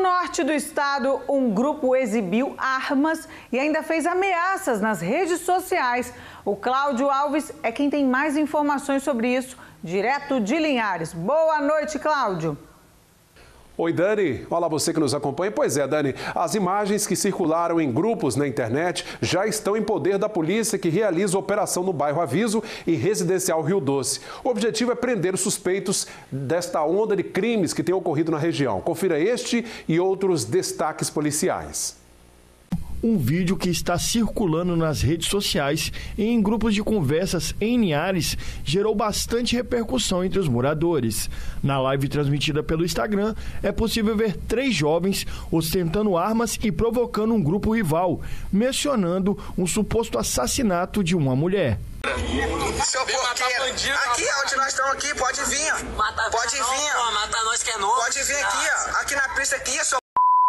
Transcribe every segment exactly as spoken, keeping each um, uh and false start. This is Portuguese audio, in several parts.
norte do estado, um grupo exibiu armas e ainda fez ameaças nas redes sociais. O Cláudio Alves é quem tem mais informações sobre isso, direto de Linhares. Boa noite, Cláudio. Oi, Dani. Olá, você que nos acompanha. Pois é, Dani, as imagens que circularam em grupos na internet já estão em poder da polícia que realiza a operação no bairro Aviso e Residencial Rio Doce. O objetivo é prender os suspeitos desta onda de crimes que tem ocorrido na região. Confira este e outros destaques policiais. Um vídeo que está circulando nas redes sociais e em grupos de conversas em Linhares gerou bastante repercussão entre os moradores. Na live transmitida pelo Instagram, é possível ver três jovens ostentando armas e provocando um grupo rival, mencionando um suposto assassinato de uma mulher. Seu porqueiro, aqui onde nós estamos aqui, pode vir. Mata pode vir. Não, mata nós que é novo. Pode vir aqui, ó. Aqui na pista aqui, seu...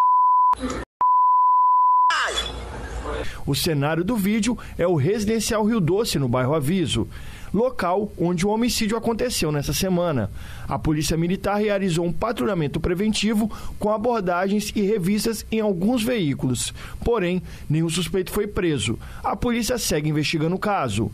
O cenário do vídeo é o Residencial Rio Doce, no bairro Aviso, local onde o homicídio aconteceu nessa semana. A Polícia Militar realizou um patrulhamento preventivo com abordagens e revistas em alguns veículos. Porém, nenhum suspeito foi preso. A polícia segue investigando o caso.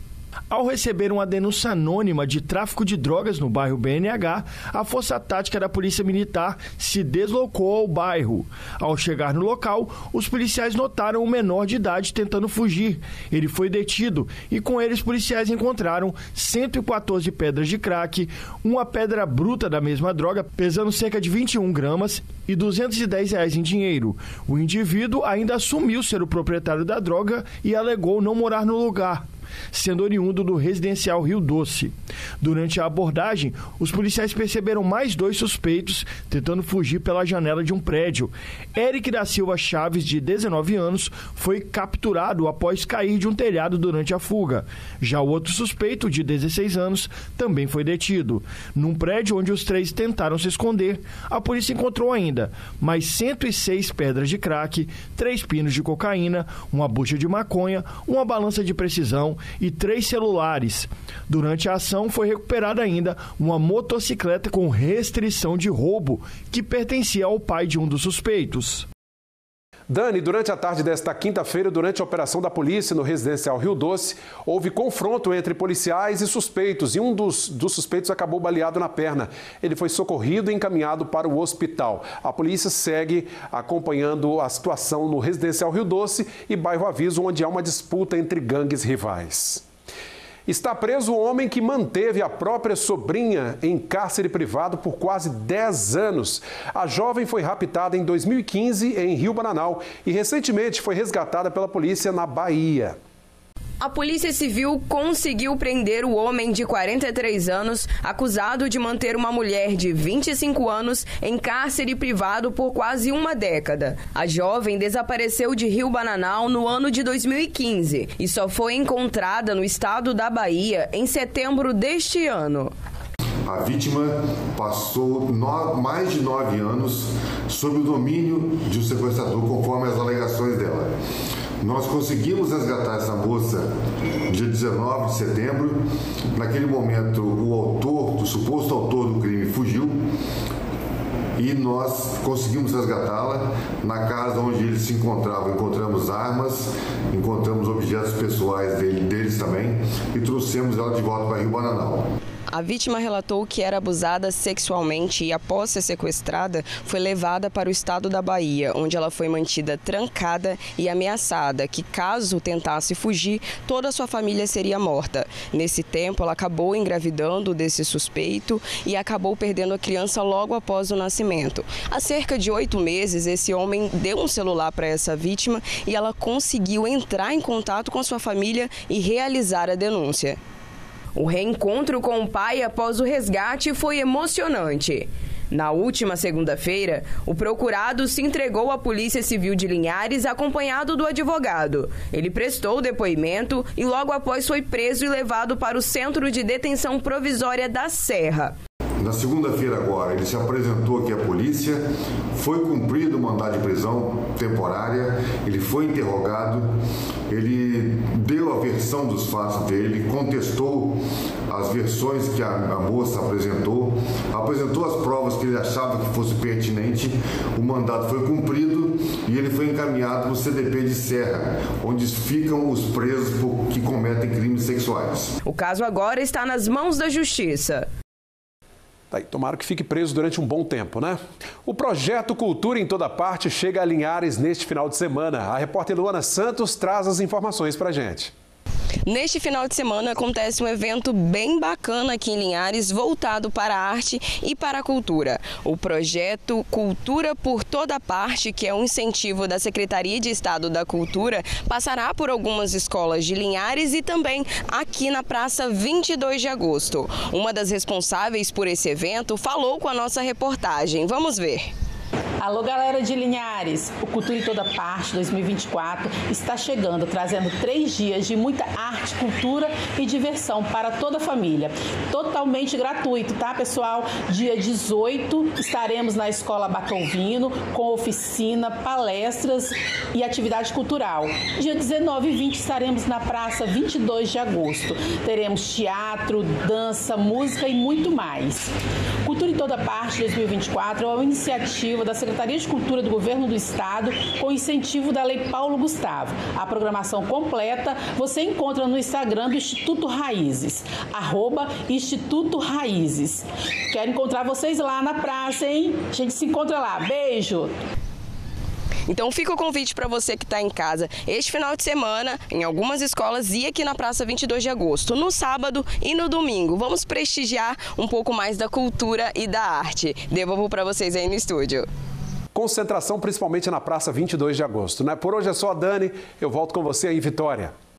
Ao receber uma denúncia anônima de tráfico de drogas no bairro B N H, a Força Tática da Polícia Militar se deslocou ao bairro. Ao chegar no local, os policiais notaram um menor de idade tentando fugir. Ele foi detido e com ele os policiais encontraram cento e quatorze pedras de crack, uma pedra bruta da mesma droga, pesando cerca de vinte e um gramas e duzentos e dez reais em dinheiro. O indivíduo ainda assumiu ser o proprietário da droga e alegou não morar no lugar, sendo oriundo do Residencial Rio Doce. Durante a abordagem, os policiais perceberam mais dois suspeitos tentando fugir pela janela de um prédio. Eric da Silva Chaves, de dezenove anos, foi capturado após cair de um telhado durante a fuga. Já o outro suspeito, de dezesseis anos, também foi detido. Num prédio onde os três tentaram se esconder, a polícia encontrou ainda mais cento e seis pedras de crack, três pinos de cocaína, uma bucha de maconha, uma balança de precisão e três celulares. Durante a ação foi recuperada ainda uma motocicleta com restrição de roubo que pertencia ao pai de um dos suspeitos. Dani, durante a tarde desta quinta-feira, durante a operação da polícia no Residencial Rio Doce, houve confronto entre policiais e suspeitos e um dos, dos suspeitos acabou baleado na perna. Ele foi socorrido e encaminhado para o hospital. A polícia segue acompanhando a situação no Residencial Rio Doce e bairro Aviso, onde há uma disputa entre gangues rivais. Está preso o homem que manteve a própria sobrinha em cárcere privado por quase dez anos. A jovem foi raptada em dois mil e quinze em Rio Bananal e recentemente foi resgatada pela polícia na Bahia. A Polícia Civil conseguiu prender o homem de quarenta e três anos, acusado de manter uma mulher de vinte e cinco anos em cárcere privado por quase uma década. A jovem desapareceu de Rio Bananal no ano de dois mil e quinze e só foi encontrada no estado da Bahia em setembro deste ano. A vítima passou no, mais de nove anos sob o domínio de um sequestrador, conforme as alegações dela. Nós conseguimos resgatar essa moça dia dezenove de setembro. Naquele momento, o autor, o suposto autor do crime, fugiu e nós conseguimos resgatá-la. Na casa onde eles se encontravam, encontramos armas, encontramos objetos pessoais dele, deles também e trouxemos ela de volta para Rio Bananal. A vítima relatou que era abusada sexualmente e, após ser sequestrada, foi levada para o estado da Bahia, onde ela foi mantida trancada e ameaçada que, caso tentasse fugir, toda a sua família seria morta. Nesse tempo, ela acabou engravidando desse suspeito e acabou perdendo a criança logo após o nascimento. Há cerca de oito meses, esse homem deu um celular para essa vítima e ela conseguiu entrar em contato com a sua família e realizar a denúncia. O reencontro com o pai após o resgate foi emocionante. Na última segunda-feira, o procurado se entregou à Polícia Civil de Linhares acompanhado do advogado. Ele prestou depoimento e logo após foi preso e levado para o Centro de Detenção Provisória da Serra. Na segunda-feira agora, ele se apresentou aqui à polícia, foi cumprido o mandado de prisão temporária, ele foi interrogado, ele deu a versão dos fatos dele, contestou as versões que a, a moça apresentou, apresentou as provas que ele achava que fosse pertinente, o mandato foi cumprido e ele foi encaminhado para o C D P de Serra, onde ficam os presos que cometem crimes sexuais. O caso agora está nas mãos da Justiça. Tá aí, tomara que fique preso durante um bom tempo, né? O projeto Cultura em Toda Parte chega a Linhares neste final de semana. A repórter Luana Santos traz as informações pra gente. Neste final de semana acontece um evento bem bacana aqui em Linhares, voltado para a arte e para a cultura. O projeto Cultura por Toda Parte, que é um incentivo da Secretaria de Estado da Cultura, passará por algumas escolas de Linhares e também aqui na Praça vinte e dois de agosto. Uma das responsáveis por esse evento falou com a nossa reportagem. Vamos ver. Alô, galera de Linhares, o Cultura em Toda Parte dois mil e vinte e quatro está chegando, trazendo três dias de muita arte, cultura e diversão para toda a família. Totalmente gratuito, tá, pessoal? Dia dezoito estaremos na Escola Bacalvino com oficina, palestras e atividade cultural. Dia dezenove e vinte estaremos na Praça vinte e dois de agosto. Teremos teatro, dança, música e muito mais. Cultura em Toda Parte dois mil e vinte e quatro é uma iniciativa da Secretaria de Cultura do Governo do Estado com incentivo da Lei Paulo Gustavo. A programação completa você encontra no Instagram do Instituto Raízes, arroba Instituto Raízes. Quero encontrar vocês lá na praça, hein? A gente se encontra lá. Beijo! Então fica o convite para você que está em casa este final de semana, em algumas escolas e aqui na Praça vinte e dois de agosto, no sábado e no domingo. Vamos prestigiar um pouco mais da cultura e da arte. Devolvo para vocês aí no estúdio. Concentração principalmente na Praça vinte e dois de agosto, né? Por hoje é só, Dani. Eu volto com você aí em Vitória.